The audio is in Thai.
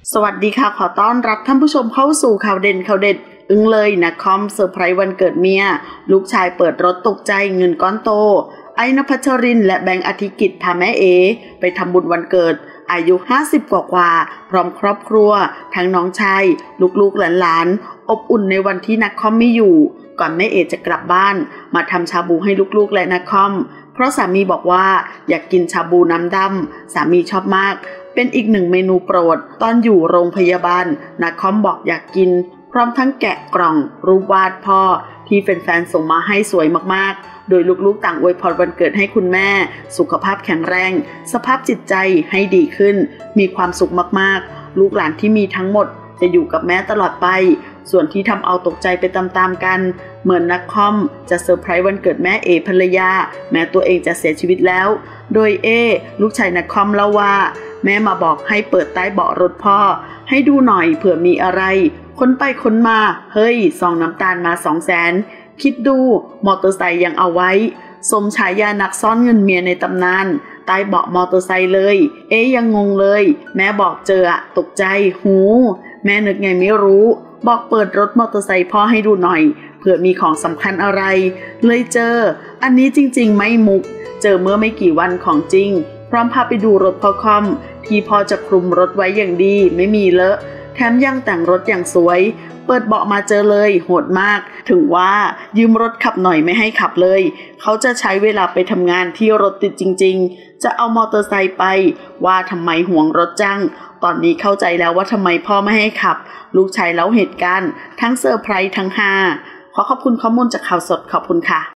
สวัสดีค่ะขอต้อนรับท่านผู้ชมเข้าสู่ข่าวเด่นข่าวเด็ดอึ้งเลยนะคอมเซอร์ไพรส์วันเกิดเมียลูกชายเปิดรถตกใจเงินก้อนโตไอ้ณพัชรินทร์และแบงค์อธิกิจพาแม่เอไปทำบุญวันเกิดอายุ50กว่าพร้อมครอบครัวทั้งน้องชายลูกๆหลานๆอบอุ่นในวันที่นักคอมไม่อยู่ก่อนแม่เอจะกลับบ้านมาทำชาบูให้ลูกๆและนักคอมเพราะสามีบอกว่าอยากกินชาบูน้ำดำสามีชอบมากเป็นอีกหนึ่งเมนูโปรดตอนอยู่โรงพยาบาลนักคอมบอกอยากกินพร้อมทั้งแกะกล่องรูปวาดพ่อที่แฟนๆส่งมาให้สวยมากๆโดยลูกๆต่างอวยพรวันเกิดให้คุณแม่สุขภาพแข็งแรงสภาพจิตใจให้ดีขึ้นมีความสุขมากๆลูกหลานที่มีทั้งหมดจะอยู่กับแม่ตลอดไปส่วนที่ทำเอาตกใจไปตามๆกันเหมือนนักคอมจะเซอร์ไพรส์วันเกิดแม่เอภรรยาแม้ตัวเองจะเสียชีวิตแล้วโดยลูกชายนักคอมเล่าว่าแม่มาบอกให้เปิดใต้เบาะรถพ่อให้ดูหน่อยเผื่อมีอะไรค้นไปค้นมาเฮ้ยซองน้ำตาลมา200,000คิดดูมอเตอร์ไซค์ยังเอาไว้สมฉายานักซ่อนเงินเมียในตำนานใต้เบาะมอเตอร์ไซค์เลยยังงงเลยแม่บอกเจออะตกใจหูแม่นึกไงไม่รู้บอกเปิดรถมอเตอร์ไซค์พ่อให้ดูหน่อยเผื่อมีของสำคัญอะไรเลยเจออันนี้จริงๆไม่มุกเจอเมื่อไม่กี่วันของจริงพร้อมพาไปดูรถพ่อคอมที่พ่อจะคลุมรถไว้อย่างดีไม่มีเลอะแถมยังแต่งรถอย่างสวยเปิดเบาะมาเจอเลยโหดมากถึงว่ายืมรถขับหน่อยไม่ให้ขับเลยเขาจะใช้เวลาไปทำงานที่รถติดจริงๆจะเอามอเตอร์ไซค์ไปว่าทำไมห่วงรถจังตอนนี้เข้าใจแล้วว่าทำไมพ่อไม่ให้ขับลูกชายเล่าเหตุการณ์ทั้งเซอร์ไพรส์ทั้งฮาขอขอบคุณข้อมูลจากข่าวสดขอบคุณค่ะ